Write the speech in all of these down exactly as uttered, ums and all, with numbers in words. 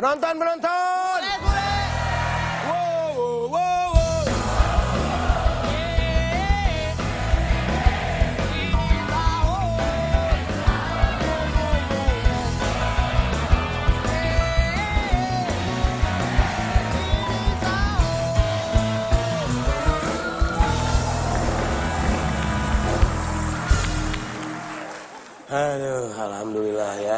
Penonton, penonton. Bule, bule. Wow, wow, wow. Aduh, alhamdulillah ya.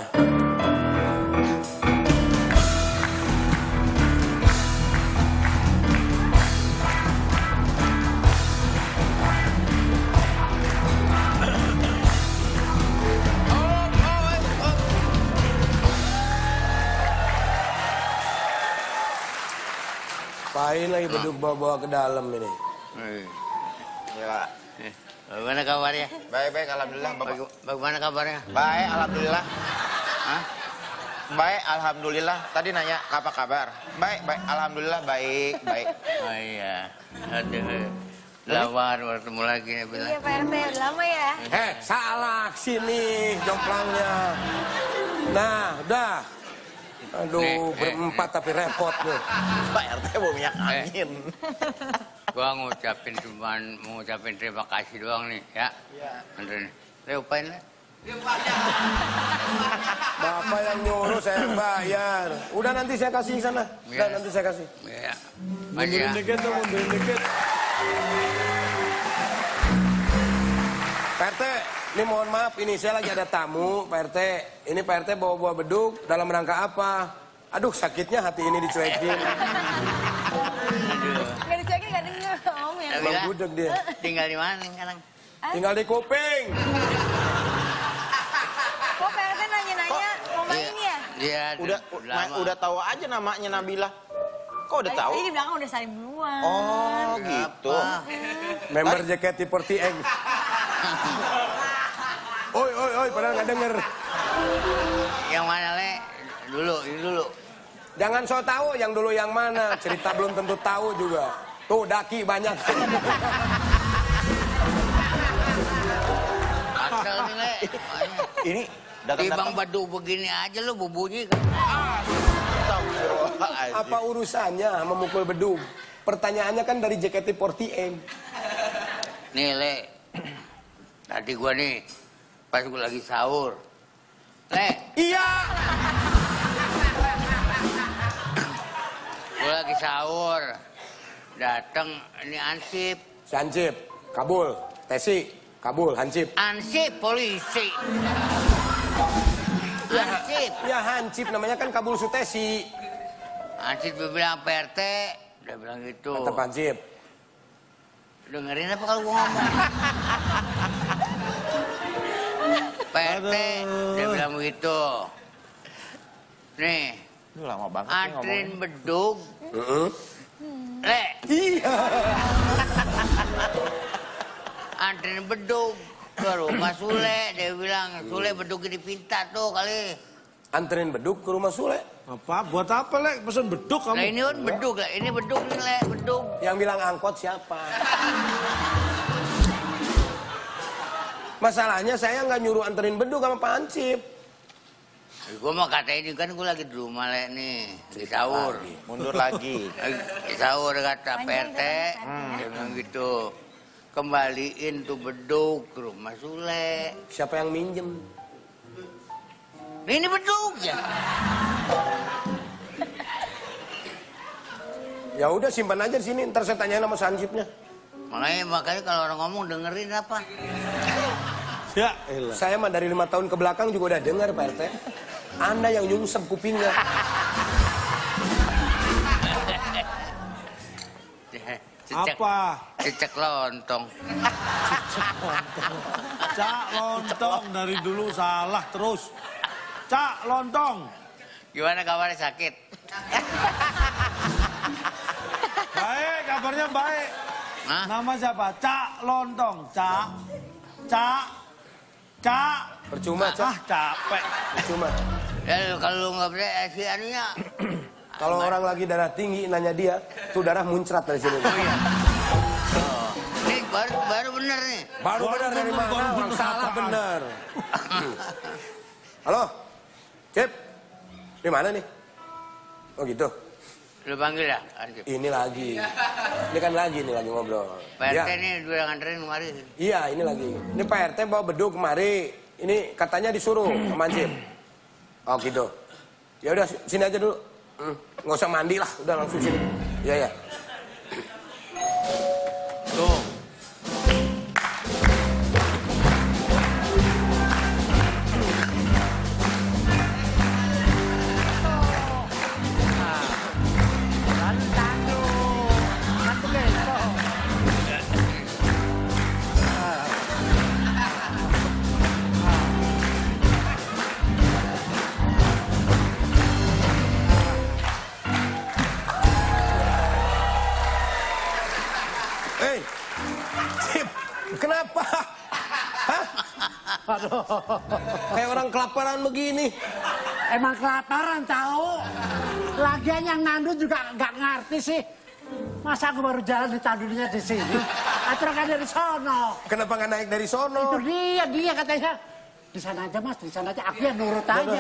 Pahin lagi beduk bawa-bawa ke dalam ini. Ya. Bagaimana kabarnya? Baik-baik, alhamdulillah. Bapak. Bagaimana kabarnya? Baik, alhamdulillah. Hah? Baik, alhamdulillah. Tadi nanya apa kabar? Baik, baik, alhamdulillah, baik, baik. Oh iya. Aduh. Lama bertemu lagi ya bilang. Iya Pak R T, udah lama ya? Eh, salah sini jomplangnya. Nah, udah. Aduh, Nih, eh, berempat tapi repot nih. Pak R T mau minyak angin. Gua ngucapin cuman mau ngucapin terima kasih doang nih ya. Iya. Beneran. Lupain lah. Bapak yang nyuruh, saya yang bayar. Udah nanti saya kasih sana. Udah Ya. nanti saya kasih. Ya. Mundurin dikit tuh, mundurin dikit. Pak R T, ini mohon maaf, ini saya lagi ada tamu, Pak R T. Ini Pak R T bawa-bawa beduk dalam rangka apa? Aduh, sakitnya hati ini dicuekin. Nggak dicuekin, nggak denger om ya? Bang budeg dia. Tinggal di mana sekarang? Tinggal di kuping. Kok Pak R T nanya-nanya mau main ya? Iya. Udah, ma- udah tahu aja namanya Nabila. Kok udah tahu? Tadi di belakang udah saling duluan. Oh, gitu. Member J K T empat delapan. Oi, oi, oi, padahal nggak denger. Yang mana le? Dulu, ini dulu. Jangan so tahu yang dulu yang mana. Cerita belum tentu tahu juga. Tuh daki banyak. Asal nih le. Ini Di datang-datang. Bang Badu begini aja lu berbunyi kan. Astagfirullahaladzim. Apa urusannya memukul beduk? Pertanyaannya kan dari J K T empat delapan. Nih le. Tadi gua nih pas gua lagi sahur. Le, Iya. gua lagi sahur. Datang ini Ansip. Si Hansip, kabul. Tesi, kabul. Hansip. Ansip polisi. Ansip. Ya Hansip namanya kan kabul Sutesi. Ansip dia bilang P R T. Dia bilang gitu. Mantap Hansip. Dengerin apa kalau gua ngomong? P R T, dia bilang begitu. Nih, Ini lama banget sih antrin ngomongnya. beduk. Heeh. Le, Iya. antrin beduk ke rumah Sule. Dia bilang, Sule beduk dipinta tuh kali. Anterin beduk ke rumah Sule. Apa? Buat apa, Lek? Pesen beduk kamu? Nah ini kan beduk lah, ini beduk nih Le, beduk. Yang bilang angkot siapa? Masalahnya saya nggak nyuruh anterin beduk sama Pak Hansip. Gue mau kata ini kan gue lagi di rumah Le nih, di sahur. Mundur lagi. Lagi sahur kata P R T, dia bilang gitu. Kembaliin tuh beduk ke rumah Sule. Siapa yang minjem? Nah, ini beduk ya. Ya udah simpan aja di sini. Ntar saya tanyain sama Hansipnya. Makanya makanya kalau orang ngomong dengerin apa? Ya, elah. Saya mah dari lima tahun ke belakang juga udah dengar Pak R T. Anda yang nyungsep kupingnya. Cecek, Apa? cecek lontong. Cak lontong dari dulu salah terus. Cak lontong. Gimana kabarnya sakit? Baik, kabarnya baik. Hah? Nama siapa? Cak lontong. Cak. Cak. Cak. Percuma, Cak. Ah, capek. Percuma. Ya kalau lu nggak bisa si anunya. Kalau orang lagi darah tinggi nanya dia, tuh darah muncrat dari sini. Oh iya. Oh. Ini baru baru bener nih. Baru benar dari mana? Baru Orang bener salah apaan? benar. Halo, Cip, di mana nih? Oh gitu. Lu panggil dah, Ansip. Ini lagi. Ini kan lagi nih lagi ngobrol. Pak R T Ya. ini dua nganterin kemari. Iya, ini lagi. Ini Pak R T bawa beduk kemari. Ini katanya disuruh sama Ansip. Oh gitu. Ya udah sini aja dulu. Hmm, nggak usah mandi lah, udah langsung sini. Iya ya. Tuh. Hei, Sip, kenapa? Hah? Kayak orang kelaparan begini. Emang kelaparan tahu. Lagian yang nandu juga nggak ngerti sih. Masa aku baru jalan ditandunya di sini? Aturan kan dari sono. Kenapa nggak naik dari Itu sono? dia, dia katanya. Di sana aja mas, di sana aja. Aku ya nurut aja.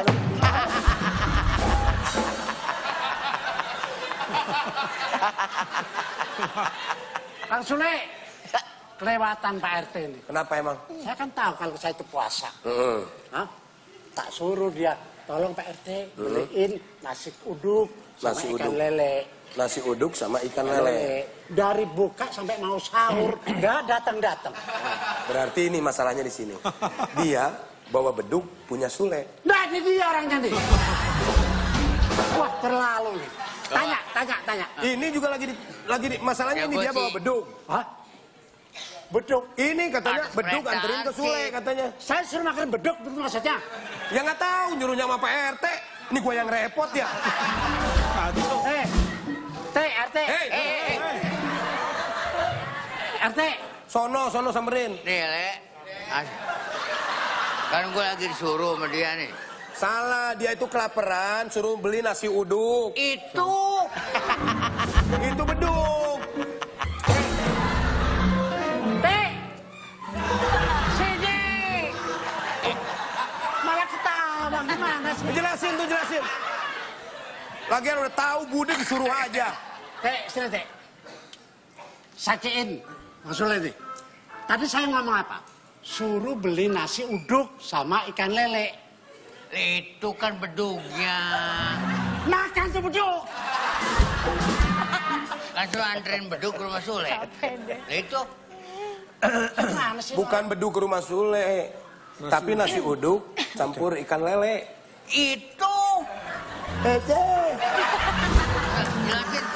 Kang Sule, kelewatan Pak R T ini. Kenapa emang? Saya kan tahu kalau saya itu puasa. Heeh. Hah? Tak suruh dia, tolong Pak R T beliin nasi uduk sama Nasi ikan uduk. lele. Nasi uduk sama ikan lele. Dari buka sampai mau sahur, nggak datang-datang. Berarti ini masalahnya di sini. Dia bawa beduk punya Sule. Nah, ini dia orangnya nih. Wah, terlalu nih. Tanya, tanya, tanya. Ini juga lagi di, lagi di, masalahnya Ya, ini dia Boci. bawa beduk. Hah? Beduk. Ini katanya Harus beduk mereka anterin ke Sule asik. katanya. Saya suruh makan beduk, itu maksudnya. Ya nggak tahu nyuruhnya sama Pak R T. Ini gua yang repot ya. Eh, T, R T. Hei, Eh, R T. sono, sono samperin. nih, Le. As- Kan gue lagi disuruh sama dia nih. Salah, dia itu kelaparan, suruh beli nasi uduk. Itu. Itu beduk. T. Sini. Malah ketawa, gimana sih? Jelasin tuh, jelasin. Lagian udah tahu budek disuruh aja. T, sini T. Sakiin, maksudnya nih. Tadi saya ngomong apa? Suruh beli nasi uduk sama ikan lele. Itu kan bedugnya. Makan tuh beduk. Kan suruh anterin bedug ke rumah Sule. Nah, itu. Gimana sih? Bukan beduk ke rumah Sule. Tapi nasi uduk campur ikan lele. Itu. Ece. Jelasin.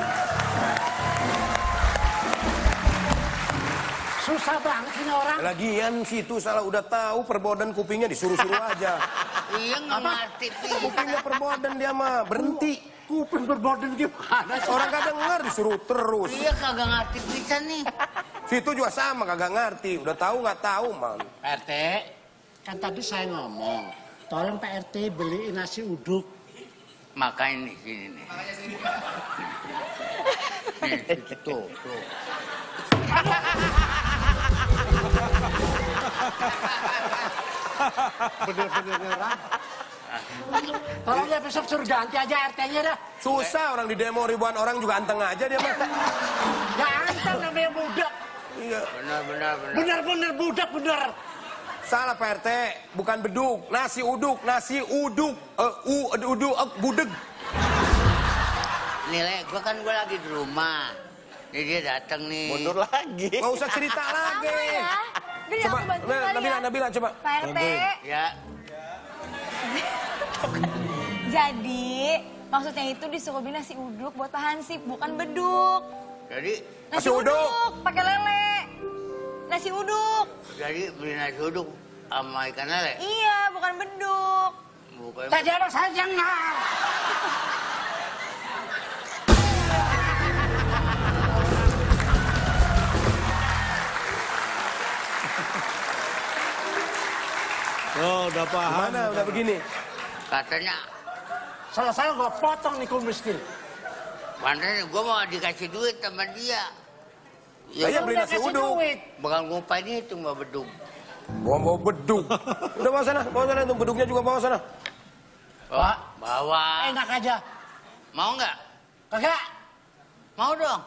Susah banget ini orang. Lagian situ salah udah tahu perbodan kupingnya disuruh-suruh aja. Iya nggak ngerti. Pi. Kupingnya perbodan dia mah berhenti. Kuping berbodan gimana sih? Orang kadang denger disuruh terus. Iya kagak ngerti pisan nih. Situ juga sama kagak ngerti. Udah tahu nggak tahu man. Pak R T, kan tadi saya ngomong. Tolong Pak R T beliin nasi uduk. Makanya nih sini nih. Nih, tuh, tuh. Bener-bener orang. Tolong ya besok suruh ganti aja R T-nya dah. Susah orang di demo ribuan orang juga anteng aja dia mah. Ya anteng namanya budak. Iya. Benar, benar, benar. Bener-bener budak, bener. Salah Pak R T, bukan beduk, nasi uduk, nasi uduk, uh, u, uduk, uh, budeg. Nih, Le, gua kan gua lagi di rumah. Jadi dia datang nih. Mundur lagi. Nggak usah cerita lagi. Lama ya. Beri Coba, aku bantu nah, kali Nabila, ya. Nabila, coba. Pak R T. Ya, Jadi, maksudnya itu disuruh beli nasi uduk buat Pak Hansip, bukan beduk. jadi Nasi uduk. pakai lele. Nasi uduk. jadi beli nasi uduk sama ikan lele. Iya, bukan beduk. Bukan. Tadi ada saya jangan. Oh, udah paham. Mana udah begini? Katanya, Selesai gue potong nih kumiskin. makanya gua mau dikasih duit sama dia. Ya, ya beli Udah nasi kasih uduk. duit. Bakal ngupain itu mbak bedug. Bawa bawa beduk. Udah bawa sana, bawa sana itu beduknya juga bawa sana. Pak, bawa. Enak aja. Mau nggak? Kagak. Mau dong.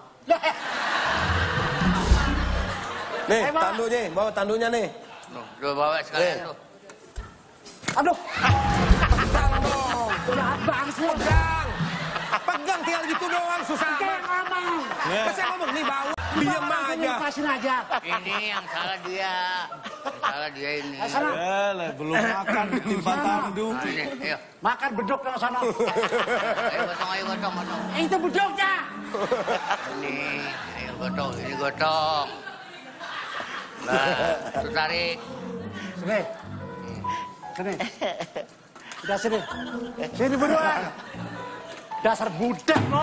Nih, Eh, Mak. tandunya, bawa tandunya nih. Tuh, udah bawa sekalian Eh. tuh. Aduh, Pegang dong. jahat banget sih. Pegang. Pegang tinggal gitu doang, susah Kayak amat. ngomong. Pas saya ngomong nih bau, diem Langsung aja. lepasin aja. Ini yang salah dia. Yang salah dia ini. Eh, sana. Eh, lah, belum makan ditimpa tandu. Nah, ini, ayo. Makan beduk yang sana. Ayo gotong, ayo gotong, gotong. Eh, itu beduknya. Ini, ayo gotong, ini gotong. Nah, itu tarik. Sini. Sini. Udah sini. Sini berdua. Dasar budak lo.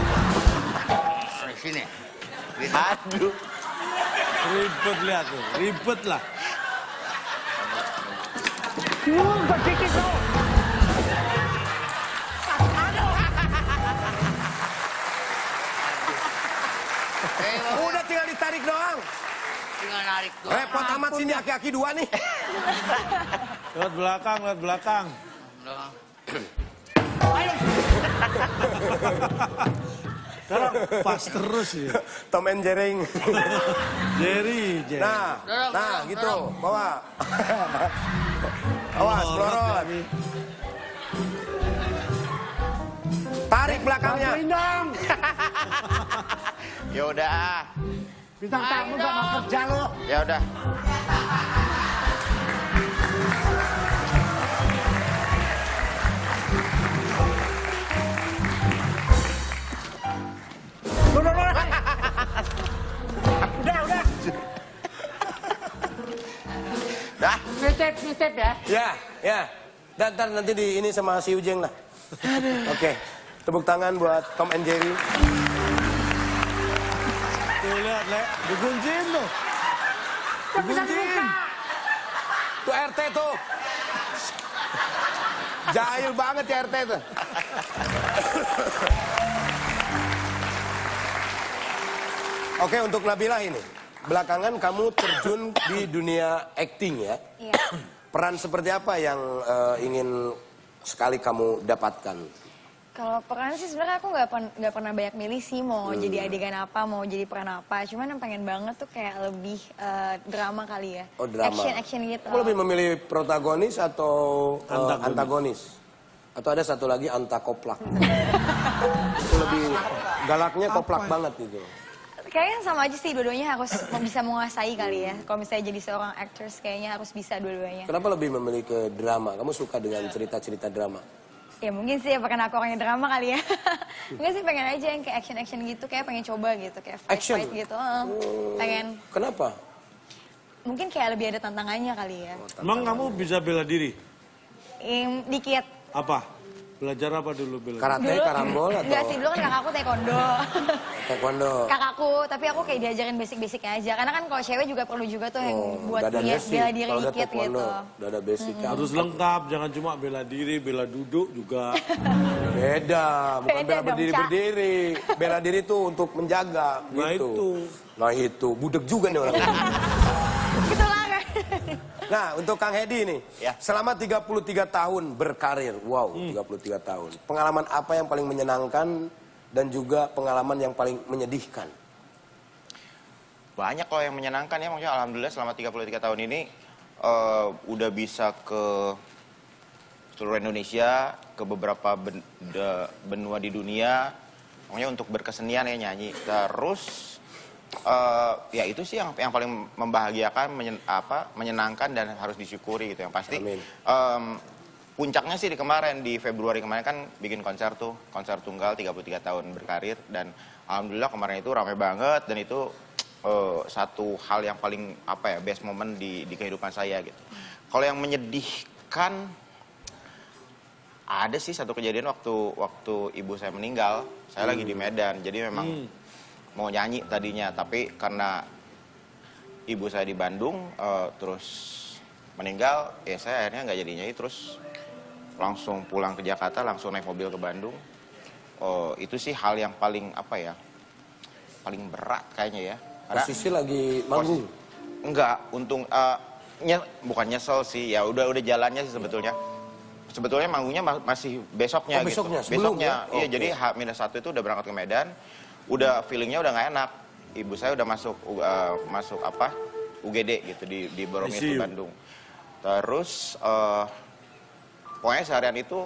Di sini. Gitu. Aduh. Ribet lihat tuh, ribet lah. Hmm, berdikit lo. Eh, bawa. Udah tinggal ditarik doang. Tinggal narik tuh. Repot amat sini aki-aki dua nih. Lihat belakang, lihat belakang. Doang. Sekarang pas terus ya. Tom and Jerry. Jerry, Jerry. Nah, Dorong, nah dorong, gitu, dorong. bawa. Awas, Melorot melorot. lagi. Tarik belakangnya. Bantuin dong. Ya udah. Bintang tamu gak mau kerja lo. Ya udah. Udah, udah, udah. Udah, udah. Dah. Nitip, nitip ya. Ya, ya. Dan ntar nanti di ini sama si Ujeng lah. Oke, tepuk tangan buat Tom and Jerry. Tuh lihat, Le. Dikunciin tuh. Kan bisa dibuka. Tuh R T tuh. Jahil banget ya R T tuh. Oke, untuk Nabila ini. Belakangan kamu terjun di dunia acting ya. Iya. Peran seperti apa yang eh, ingin sekali kamu dapatkan? Kalau peran sih sebenarnya aku nggak pen- nggak pernah banyak milih sih mau Hmm. jadi adegan apa, mau jadi peran apa. Cuman yang pengen banget tuh kayak lebih eh, drama kali ya. Oh, drama. Action action gitu. Kamu lebih memilih protagonis atau eh, Antagonis. antagonis? Atau ada satu lagi antakoplak? Itu lebih galaknya koplak banget gitu. Kayaknya sama aja sih, dua-duanya harus bisa menguasai kali ya. Kalau misalnya jadi seorang actress kayaknya harus bisa dua-duanya. Kenapa lebih memilih ke drama? Kamu suka dengan cerita-cerita drama? Ya mungkin sih ya karena aku orangnya drama kali ya. Enggak sih pengen aja yang kayak action-action gitu, kayak pengen coba gitu, kayak Action? fight-fight gitu. Heeh. Pengen, Kenapa? mungkin kayak lebih ada tantangannya kali ya. Emang kamu bisa bela diri? Im, dikit. Apa? Belajar apa dulu bela diri? Karate, karambol atau Enggak sih, dulu kan kakakku taekwondo. taekwondo? Kakakku, tapi aku kayak diajarin basic-basicnya aja. Karena kan kalau cewek juga perlu juga tuh yang Oh, buat udah ada dia basic. bela diri Kalau udah dikit taekwondo, gitu. udah ada basic. Harus lengkap, jangan cuma bela diri, bela duduk juga. Beda, bukan Beda bela dong, berdiri-berdiri. Bela diri tuh untuk menjaga, Nah gitu. itu. Nah itu, budek juga nih orang. Gitu lah kan. Nah, untuk Kang Hedi nih, Ya. selama tiga puluh tiga tahun berkarir, wow, tiga puluh tiga tahun. Pengalaman apa yang paling menyenangkan dan juga pengalaman yang paling menyedihkan? Banyak loh yang menyenangkan ya, maksudnya alhamdulillah selama tiga puluh tiga tahun ini eh, udah bisa ke seluruh Indonesia, ke beberapa ben- de- benua di dunia, pokoknya untuk berkesenian ya nyanyi. Terus eh, ya itu sih yang yang paling membahagiakan, menyen- apa, menyenangkan dan harus disyukuri gitu yang pasti. Amin. em, puncaknya sih di kemarin, di Februari kemarin kan bikin konser tuh, konser tunggal tiga puluh tiga tahun berkarir, dan alhamdulillah kemarin itu ramai banget, dan itu eh, satu hal yang paling apa ya, best moment di di kehidupan saya gitu. Kalau yang menyedihkan, ada sih satu kejadian waktu waktu ibu saya meninggal. Saya lagi di Medan, jadi memang mau nyanyi tadinya, tapi karena ibu saya di Bandung eh, terus meninggal, ya saya akhirnya nggak jadi nyanyi, terus langsung pulang ke Jakarta, langsung naik mobil ke Bandung. Oh, itu sih hal yang paling apa ya, paling berat kayaknya ya. Karena Posisi lagi manggung. enggak, untung eh, nye- bukan nyesel sih, ya udah udah jalannya sih sebetulnya. sebetulnya manggungnya ma masih besoknya, Oh, besoknya, gitu. sebelum Besoknya, ya? iya. Oke. Jadi H minus satu itu udah berangkat ke Medan, udah feelingnya udah nggak enak. Ibu saya udah masuk uh, masuk apa U G D gitu di di Boromitu Bandung. Terus uh, pokoknya seharian itu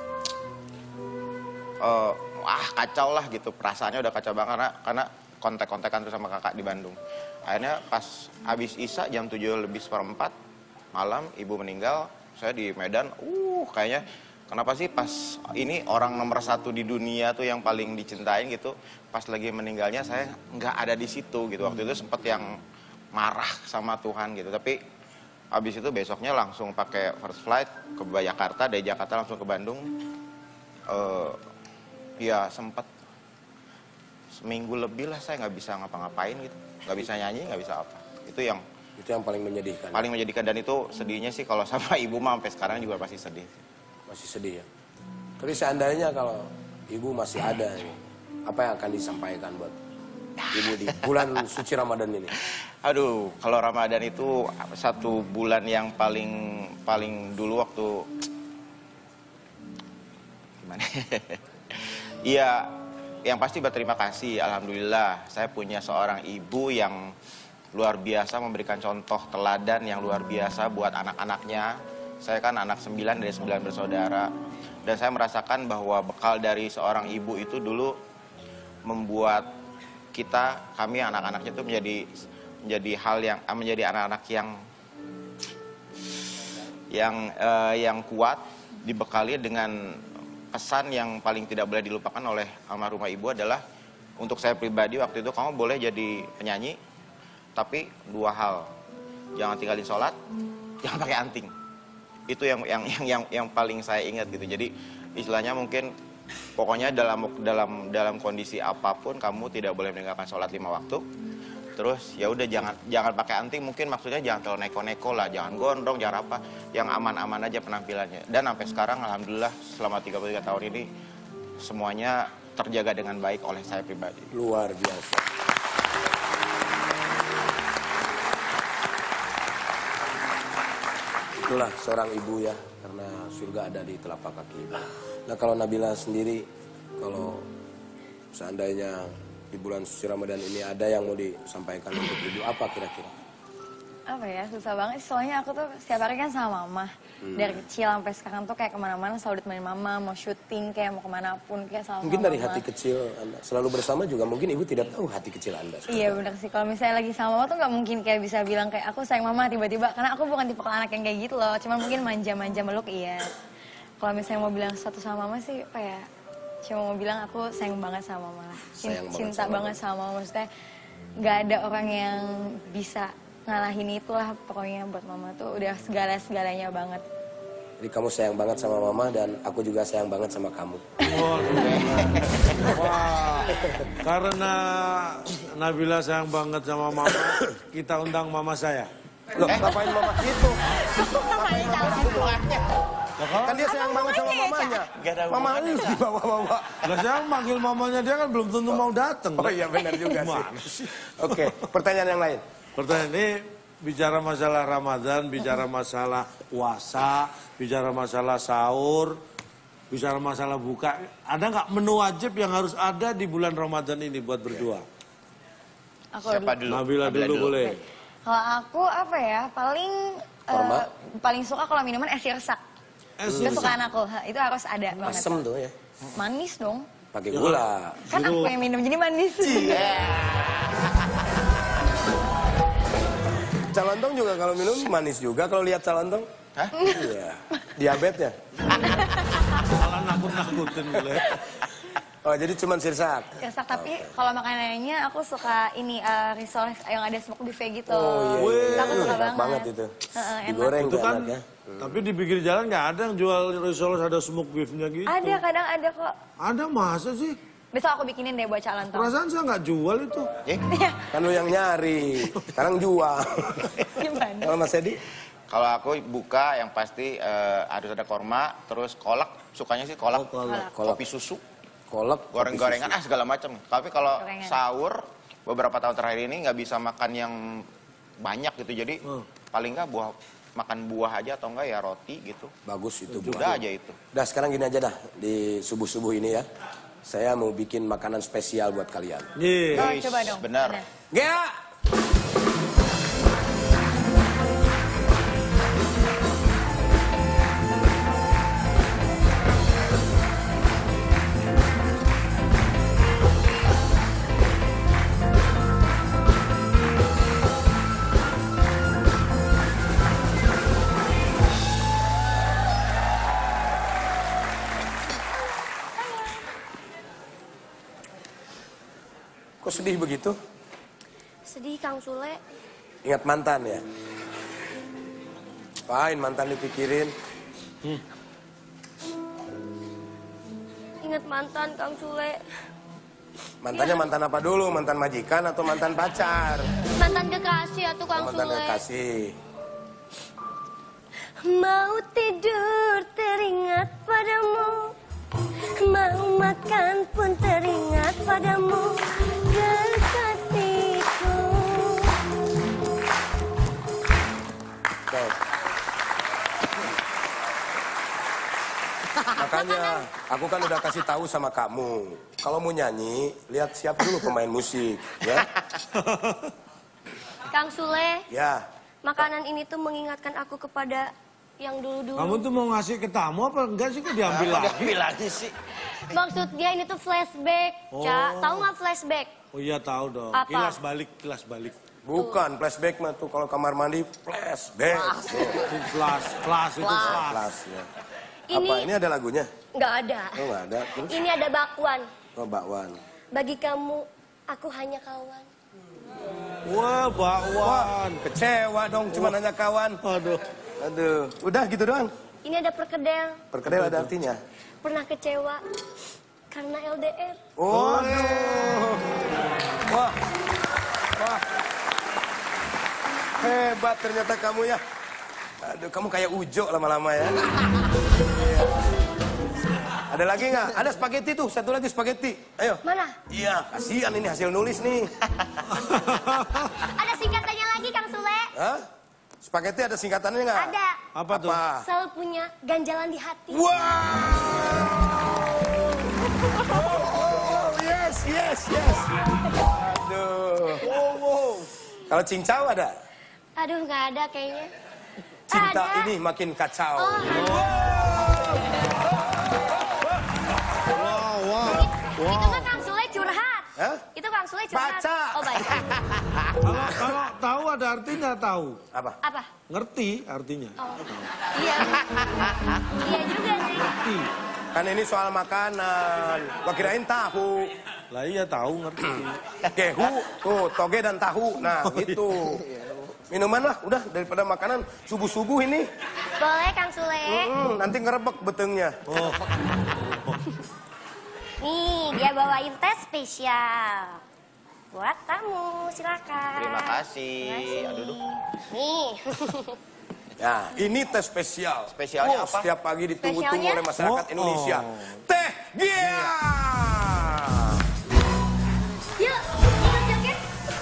uh, wah kacau lah gitu, perasaannya udah kacau banget karena karena kontak-kontakan terus sama kakak di Bandung. Akhirnya pas habis Isya jam tujuh lebih seperempat malam ibu meninggal, saya di Medan, uh kayaknya kenapa sih pas ini orang nomor satu di dunia tuh yang paling dicintain gitu, pas lagi meninggalnya saya nggak ada di situ gitu. Waktu itu sempet yang marah sama Tuhan gitu, tapi habis itu besoknya langsung pakai first flight ke Jakarta, dari Jakarta langsung ke Bandung. Uh, ya sempet seminggu lebih lah saya nggak bisa ngapa-ngapain gitu, nggak bisa nyanyi, nggak bisa apa. Itu yang Itu yang paling menyedihkan. paling menyedihkan, dan itu sedihnya sih kalau sama ibu mah sampai sekarang juga pasti sedih. Masih sedih ya. Tapi seandainya kalau ibu masih ada, apa yang akan disampaikan buat ibu di bulan suci Ramadan ini? Aduh, kalau Ramadan itu satu bulan yang paling paling dulu waktu gimana? Iya, yang pasti berterima kasih. Alhamdulillah, saya punya seorang ibu yang luar biasa, memberikan contoh teladan yang luar biasa buat anak-anaknya. Saya kan anak sembilan dari sembilan bersaudara, dan saya merasakan bahwa bekal dari seorang ibu itu dulu membuat kita, kami anak-anaknya itu menjadi menjadi hal yang menjadi anak-anak yang yang uh, yang kuat, dibekali dengan pesan yang paling tidak boleh dilupakan oleh almarhumah ibu adalah, untuk saya pribadi waktu itu, kamu boleh jadi penyanyi, tapi dua hal, jangan tinggalin sholat, jangan pakai anting. Itu yang yang yang yang, yang paling saya ingat gitu. Jadi istilahnya mungkin pokoknya dalam dalam dalam kondisi apapun kamu tidak boleh meninggalkan sholat lima waktu. Terus ya udah jangan jangan pakai anting, mungkin maksudnya jangan terlalu neko-neko lah, jangan gondrong, jangan apa, yang aman-aman aja penampilannya. Dan sampai sekarang alhamdulillah selama tiga puluh tiga tahun ini semuanya terjaga dengan baik oleh saya pribadi. Luar biasa. Itulah seorang ibu ya, karena surga ada di telapak kaki ibu. Nah kalau Nabila sendiri, kalau seandainya di bulan suci Ramadan ini ada yang mau disampaikan untuk ibu, apa kira-kira? Apa ya, susah banget. Soalnya aku tuh setiap hari kan sama mama. Hmm. Dari kecil sampai sekarang tuh kayak kemana-mana selalu ditemani mama, mau syuting, kayak mau kemanapun, kayak selalu Mungkin sama dari mama. hati kecil Anda selalu bersama juga, mungkin ibu tidak tahu hati kecil Anda. Iya bener sih, kalau misalnya lagi sama mama tuh nggak mungkin kayak bisa bilang kayak aku sayang mama tiba-tiba, karena aku bukan tipe anak yang kayak gitu loh. Cuman mungkin manja-manja meluk iya. Kalau misalnya mau bilang satu sama mama sih apa ya, cuma mau bilang aku sayang banget sama mama. Sayang banget Cinta sama banget sama mama, maksudnya nggak ada orang yang bisa ngalahin itulah pokoknya. Buat mama tuh udah segala-segalanya banget. Jadi kamu sayang banget sama mama dan aku juga sayang banget sama kamu. Wah, karena Nabila sayang banget sama mama, kita undang mama saya. Loh, ngapain mama itu? Ngapain Kan dia sayang banget sama mamanya. Mama lu dibawa-bawa. Lah saya manggil mamanya dia kan belum tentu mau datang. Oh iya benar juga Gimana sih. Oke, pertanyaan yang lain. Pertanyaan ini bicara masalah Ramadan, bicara masalah puasa, bicara masalah sahur, bicara masalah buka. Ada nggak menu wajib yang harus ada di bulan Ramadan ini buat berdua? Aku Siapa dulu? Nabila dulu boleh. Kalau aku apa ya, paling Korma? eh, paling suka kalau minuman es sirsak. Es Itu kesukaan aku, ha, itu harus ada banget. Asem tuh ya. Manis dong. Pakai gula. Kan aku yang minum jadi manis. Calontong juga kalau minum manis juga kalau lihat calontong. Hah? Iya. Diabetesnya. Malah nakut-nakutin boleh. Oh jadi cuma sirsak. Sirsak, tapi kalau makanannya aku suka ini uh, risol yang ada smoke beef gitu. Oh iya. Itu aku suka Enak banget. banget itu. Heeh, enak. Digoreng Itu tuh kan, enak ya. tapi di pinggir jalan nggak ada yang jual risol ada smoke beefnya gitu. Ada, kadang ada kok. Ada masa sih? Besok aku bikinin deh buat calontong. Perasaan saya nggak jual itu. Kan lu yang nyari. Sekarang jual. Gimana? Kalau Mas Edi? Kalau aku buka yang pasti eh, harus ada korma, terus kolak, sukanya sih kolak, kolak. kopi susu, Kolak. goreng-gorengan, ah segala macam. Tapi kalau Gorengan. sahur, beberapa tahun terakhir ini nggak bisa makan yang banyak gitu, jadi Hmm. paling nggak buah makan buah aja atau enggak ya roti gitu. Bagus itu. Udah aja itu. Udah sekarang gini aja dah, di subuh-subuh ini ya. Saya mau bikin makanan spesial buat kalian. Iya. Oh, Guys, coba dong. benar. Gea! Kok sedih begitu? Sedih Kang Sule. Ingat mantan ya? Apain mantan dipikirin? Hmm. Ingat mantan Kang Sule. Mantannya mantan apa dulu? Mantan majikan atau mantan pacar? Mantan kekasih atau Kang Mantan Sule. kekasih. Mau tidur teringat padamu. Mau makan pun teringat padamu. Kekasihku. Oke. Makanya aku kan udah kasih tahu sama kamu. Kalau mau nyanyi, lihat siap dulu pemain musik, ya. Kang Sule, Ya. makanan ini tuh mengingatkan aku kepada yang dulu-dulu. Kamu tuh mau ngasih ke tamu apa enggak sih, kok diambil lagi? Diambil lagi sih. Maksudnya ini tuh flashback, Ca. Oh. Tahu nggak flashback? Oh iya tahu dong. Apa? Kilas balik, kilas balik. Bukan flashback mah tuh kalau kamar mandi flashback. Itu flash, flash itu flash. Flash ya. Ini- Apa ini ada lagunya? Nggak ada. Oh nggak ada. Terus? Ini ada bakwan. Oh bakwan. Bagi kamu, aku hanya kawan. Wah, bakwan. Kecewa dong cuma nanya kawan. Aduh. Aduh. Udah gitu doang. Ini ada perkedel. Perkedel ada artinya. Pernah kecewa karena L D R. Oh, aduh. Wah. Wah. Hebat ternyata kamu ya. Aduh, kamu kayak Ujo lama-lama ya. Ada lagi nggak? Ada spaghetti tuh, satu lagi spaghetti. Ayo. Mana? Iya, kasihan ini hasil nulis nih. Ada singkatannya lagi, Kang Sule. Hah? Spaghetti ada singkatannya nggak? Ada. Apa tuh? Selalu punya ganjalan di hati. Wow! Oh, yes, yes, yes. Aduh. Wow, wow. Kalau cincau ada? Aduh, nggak ada kayaknya. Cinta Ada. ini makin kacau. Oh, Wow, wow. itu mah Kang Sule curhat. Hah? Itu Kang Sule curhat. Baca. Oh, baca. Kalau kalau tahu ada artinya tahu. Apa? Apa? Ngerti artinya. Oh. Iya. Iya juga sih. Ngerti. Kan ini soal makanan. Gua kirain tahu. Lah iya tahu ngerti. Kehu, tuh toge dan tahu. Nah, gitu. Minuman lah, udah daripada makanan subuh-subuh ini. Boleh, Kang Sule. Hmm, nanti ngerebek betengnya. Oh. Nih, dia bawain teh spesial. Buat tamu, silakan. Terima kasih. Aduh, aduh. Nih. Ya, ini teh spesial. Spesialnya Oh, apa? Setiap pagi ditunggu-tunggu Spesialnya? oleh masyarakat Oh, Indonesia. oh. Teh Gia. Yuk, kita joget.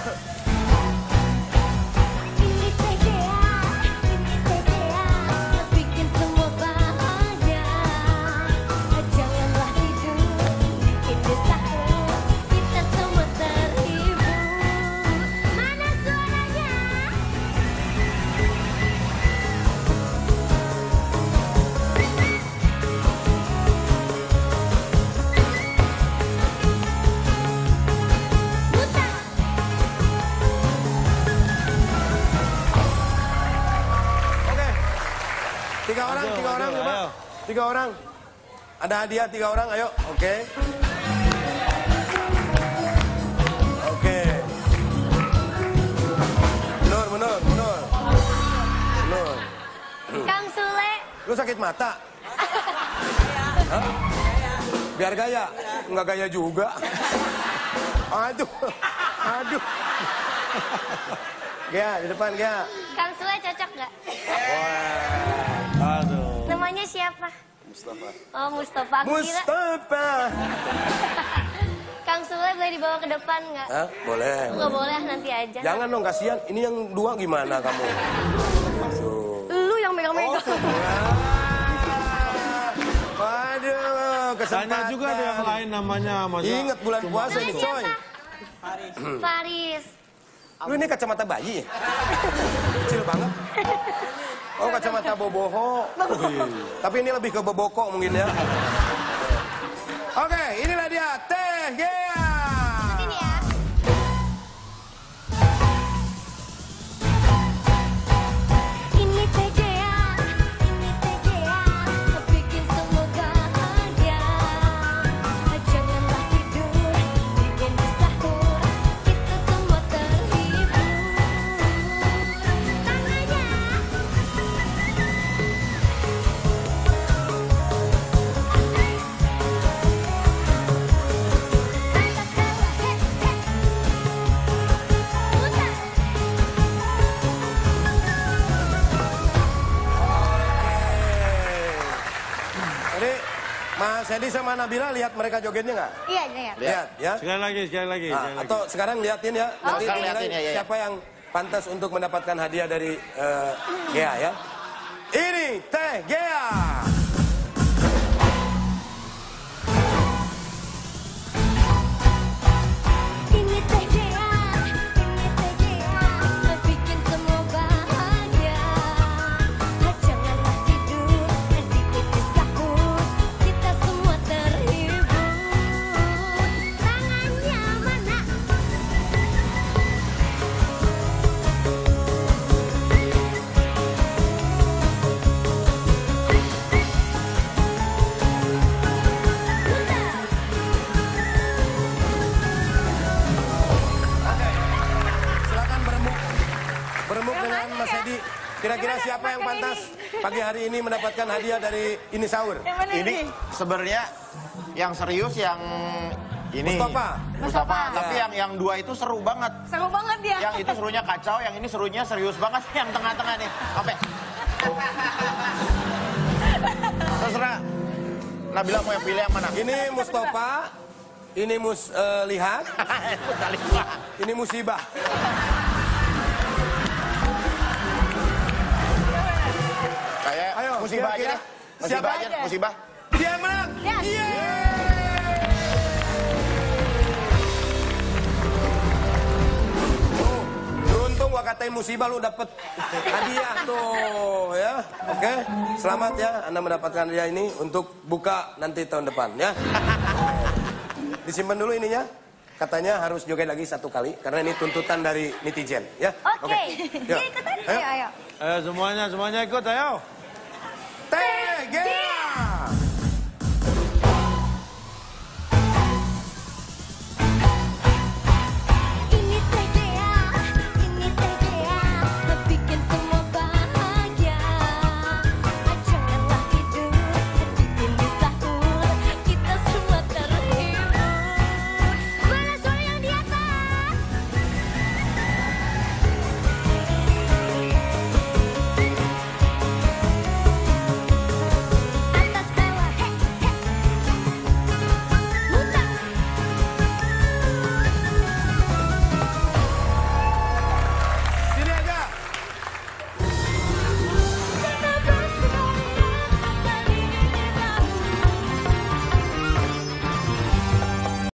Ini teh Gia, ini teh Gia, bikin semua bahagia. Janganlah tidur, bikin sahur, kita semua terhibur. Mana suaranya? Buta. Oke. Tiga orang, Ayo, tiga orang ayo, coba. ayo. Tiga orang. Ada hadiah tiga orang, ayo. Oke. Oke. Menur, menur, menur. Menur. Kang Sule. Lu sakit mata? Hah? Biar gaya? Enggak gaya juga. Aduh. Aduh. Gea, di depan Gea. Kang Sule cocok gak? Wah. Aduh. Namanya siapa? Mustafa. Oh, Mustafa. Aku kira Mustafa. Kang Sule boleh dibawa ke depan nggak? Hah? Boleh. Nggak boleh, nanti aja. Jangan dong, kasihan. Ini yang dua gimana kamu? Tuh. Lu Waduh, kesempatan. Tanya juga ada yang lain namanya. Masa Ingat bulan puasa ini, coy. Faris. Lu ini kacamata bayi ya? Kecil banget. Oh, kacamata boboho. Tapi ini lebih ke boboko mungkin ya. Oke, inilah dia Teh Gea. Ini ya. Ini Teh Gea, ini Teh Gea, bikin semua bahagia. Janganlah tidur, bikin sahur, kita semua terhibur. Tangannya. Jadi Mas Edi sama Nabila lihat mereka jogetnya nggak? Iya, iya. Lihat ya. Sekali lagi, sekali lagi. Nah, sekali lagi. atau sekarang liatin ya. Nanti sekarang dinilai liatin ya, ya, ya. siapa yang pantas untuk mendapatkan hadiah dari eh, Gea ya. Ini Teh Gea. Ini Teh Gea, ini Teh Gea, bikin semua bahagia. Janganlah tidur, dikit sahur, kita semua terhibur. Tangannya mana? Silakan berembuk. Berembuk dengan Mas Edi. Kira-kira siapa yang pantas pagi hari ini mendapatkan hadiah dari Ini Sahur? Yang mana Ini sebenarnya yang serius yang ini. Mustafa. Mustafa. Ya. Tapi yang yang dua itu seru banget. Seru banget ya. Yang itu serunya kacau, yang ini serunya serius banget. Yang tengah-tengah nih. Apa? Terserah. Nabila mau yang pilih yang mana? Ini Mustafa. Ini Mus eh, Lihat. Mustalifah. Ini Musibah. Kayak Ayo, musibah aja kira-kira deh. Musibah siapa aja, aja? musibah. Dia yang menang. Yes. Yeay. Tuh, beruntung gua katain musibah lu dapet hadiah tuh ya. Oke, selamat ya Anda mendapatkan hadiah ini untuk buka nanti tahun depan ya. Disimpan dulu ininya. Katanya harus joget lagi satu kali karena ini tuntutan dari netizen ya. Oke. Yuk. Jadi ikutan. Ayo. Ayo, ayo. Ayo semuanya, semuanya ikut, ayo.